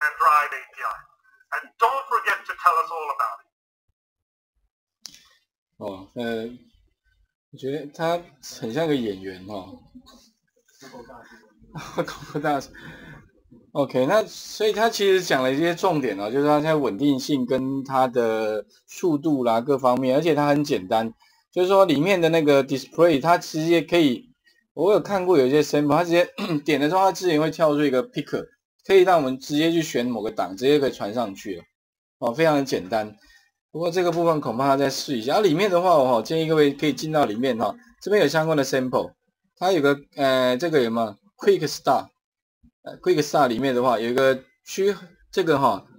and Drive API. And don't forget to tell us all about it. 我觉得他很像个演员够大。OK， 那所以他其实讲了一些重点就是它在稳定性跟它的速度啦各方面，而且它很简单，就是说里面的那个 display 它直接可以，我有看过有一些 sample， 它直接点的时候，它之前会跳出一个 picker， 可以让我们直接去选某个档，直接可以传上去了，非常的简单。不过这个部分恐怕要再试一下。里面的话，我建议各位可以进到里面这边有相关的 sample， 它有个这个有没有 Quick Start？Quick Start 里面的话有一个这个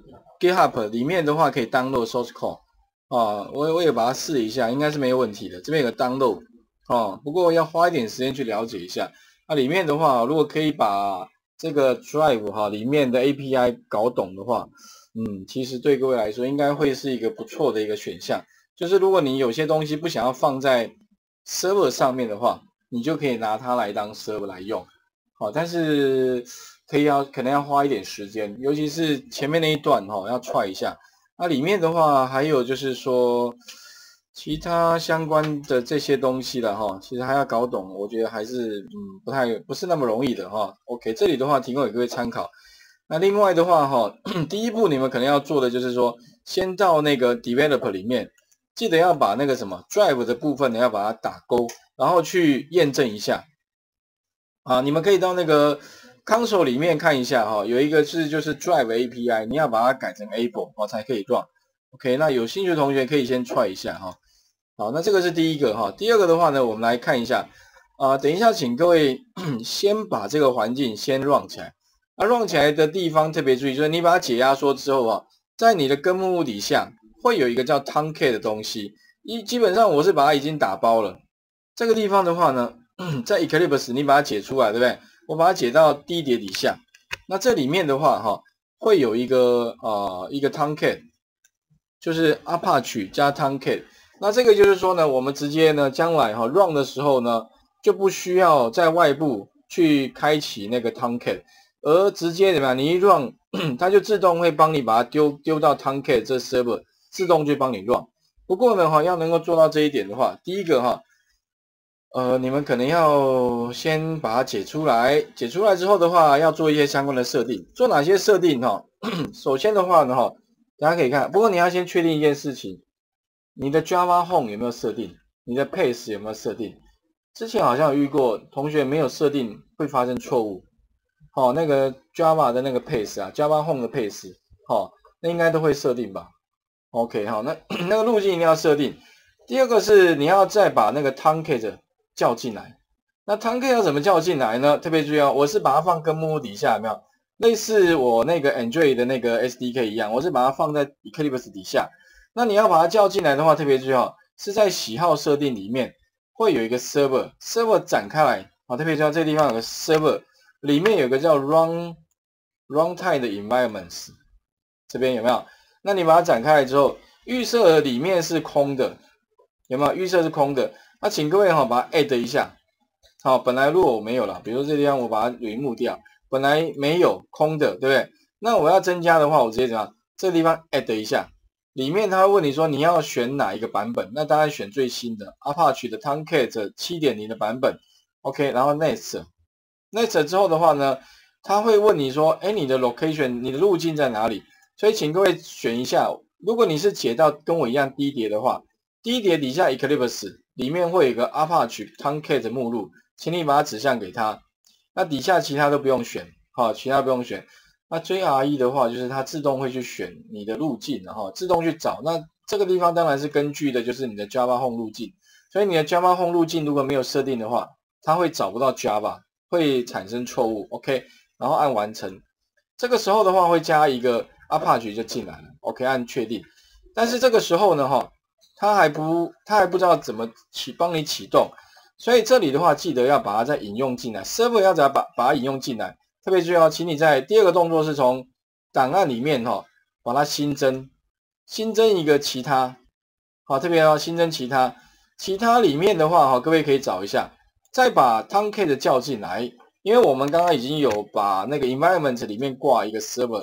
GitHub 里面的话可以 download source code 我也把它试一下，应该是没有问题的。这边有个 download 不过要花一点时间去了解一下。里面的话，如果可以把这个 Drive 里面的 API 搞懂的话，其实对各位来说应该会是一个不错的一个选项。就是如果你有些东西不想要放在 server 上面的话，你就可以拿它来当 server 来用。但是可能要花一点时间，尤其是前面那一段要try一下。里面的话还有就是说其他相关的这些东西了其实还要搞懂，我觉得还是不是那么容易的OK， 这里的话提供给各位参考。那另外的话第一步你们可能要做的就是说，先到那个 developer 里面，记得要把那个什么 drive 的部分呢要把它打勾，然后去验证一下。你们可以到那个 console 里面看一下有一个就是 drive API， 你要把它改成 able 才可以 run。OK， 那有兴趣的同学可以先 try 一下好，那这个是第一个第二个的话呢，我们来看一下等一下请各位先把这个环境先 run 起来。run 起来的地方特别注意，就是你把它解压缩之后在你的根目录底下会有一个叫 Tomcat 的东西，基本上我是把它已经打包了。这个地方的话呢，在 Eclipse 你把它解出来，对不对？我把它解到第一叠底下。那这里面的话会有一个Tomcat， 就是 Apache 加 Tomcat。那这个就是说呢，我们直接呢将来run 的时候呢，就不需要在外部去开启那个 Tomcat， 而直接怎么样？你一 run 它就自动会帮你把它丢到 Tomcat 这 server， 自动就帮你 run。不过呢要能够做到这一点的话，第一个你们可能要先把它解出来，解出来之后的话，要做一些相关的设定。做哪些设定首先的话呢大家可以看，不过你要先确定一件事情，你的 Java Home 有没有设定？你的 Pace 有没有设定？之前好像有遇过同学没有设定会发生错误。那个 Java 的那个 Pace Java Home 的 Pace 那应该都会设定吧 ？OK 那个路径一定要设定。第二个是你要再把那个 Tomcat 叫进来。那 Tomcat 要怎么叫进来呢？特别注意我是把它放根目录底下，有没有？类似我那个 Android 的那个 SDK 一样，我是把它放在 Eclipse 底下。那你要把它叫进来的话，特别注意是在喜好设定里面会有一个 server 展开来特别注意这个地方有个 server， 里面有个叫 runtime 的 environments， 这边有没有？那你把它展开来之后，预设里面是空的，有没有？预设是空的。那请各位把它 add 一下。本来如果我没有了，比如说这地方我把它 remove 掉，本来没有空的，对不对？那我要增加的话，我直接怎样？这个地方 add 一下，里面他会问你说你要选哪一个版本，那当然选最新的 Apache 的 Tomcat 7.0 的版本。OK， 然后 next 之后的话呢，他会问你说，你的 location 你的路径在哪里？所以请各位选一下，如果你是解到跟我一样第一叠的话，第一叠底下 Eclipse 里面会有一个 Apache Tomcat 目录，请你把它指向给他。那底下其他都不用选，其他不用选。那 JRE 的话，就是它自动会去选你的路径，自动去找。那这个地方当然是根据的就是你的 Java Home 路径，所以你的 Java Home 路径如果没有设定的话，它会找不到 Java， 会产生错误。OK， 然后按完成。这个时候的话会加一个 Apache 就进来了。OK， 按确定。但是这个时候呢，它还不知道怎么帮你启动，所以这里的话记得要把它再引用进来 ，server 要再把它引用进来。特别注意请你在第二个动作是从档案里面把它新增一个其他，特别要新增其他里面的话各位可以找一下，再把 Tomcat 叫进来，因为我们刚刚已经有把那个 environment 里面挂一个 server，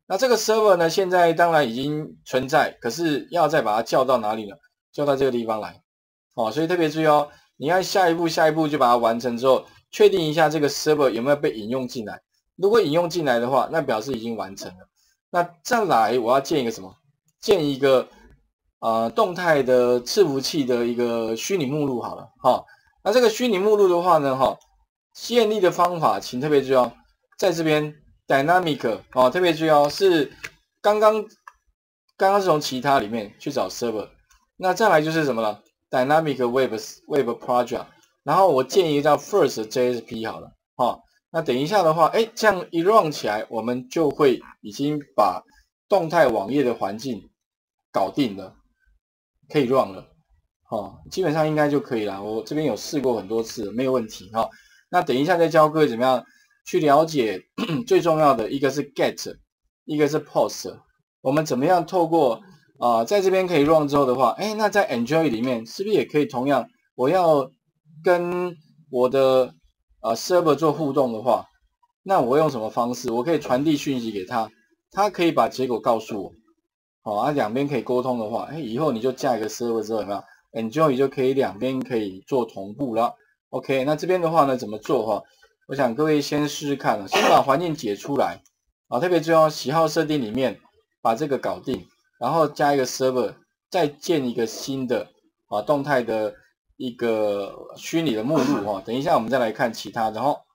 那这个 server 呢，现在当然已经存在，可是要再把它叫到哪里呢？叫到这个地方来。哦，所以特别注意哦，你要下一步就把它完成之后，确定一下这个 server 有没有被引用进来。如果引用进来的话，那表示已经完成了。那再来，我要建一个什么？建一个动态的伺服器的一个虚拟目录好了。哈，那这个虚拟目录的话呢，哈，建立的方法请特别注意哦，在这边 dynamic 哦，特别注意哦，是刚刚是从其他里面去找 server。那再来就是什么了 ？Dynamic Web Project， 然后我建一个叫 First JSP 好了，哈。那等一下的话，这样一 run 起来，我们就会已经把动态网页的环境搞定了，可以 run 了，基本上应该就可以了。我这边有试过很多次，没有问题，那等一下再教各位怎么样去了解最重要的一个是 get， 一个是 post， 我们怎么样透过在这边可以 run 之后的话，那在 Enjoy 里面是不是也可以同样，我要跟我的server 做互动的话，那我用什么方式？我可以传递讯息给他，他可以把结果告诉我，两边可以沟通的话，以后你就架一个 server 之后有没有 Enjoy 就可以两边可以做同步了。OK， 那这边的话呢怎么做我想各位先试试看先把环境解出来特别重要，喜好设定里面把这个搞定。然后加一个 server， 再建一个新的动态的一个虚拟的目录等一下我们再来看其他的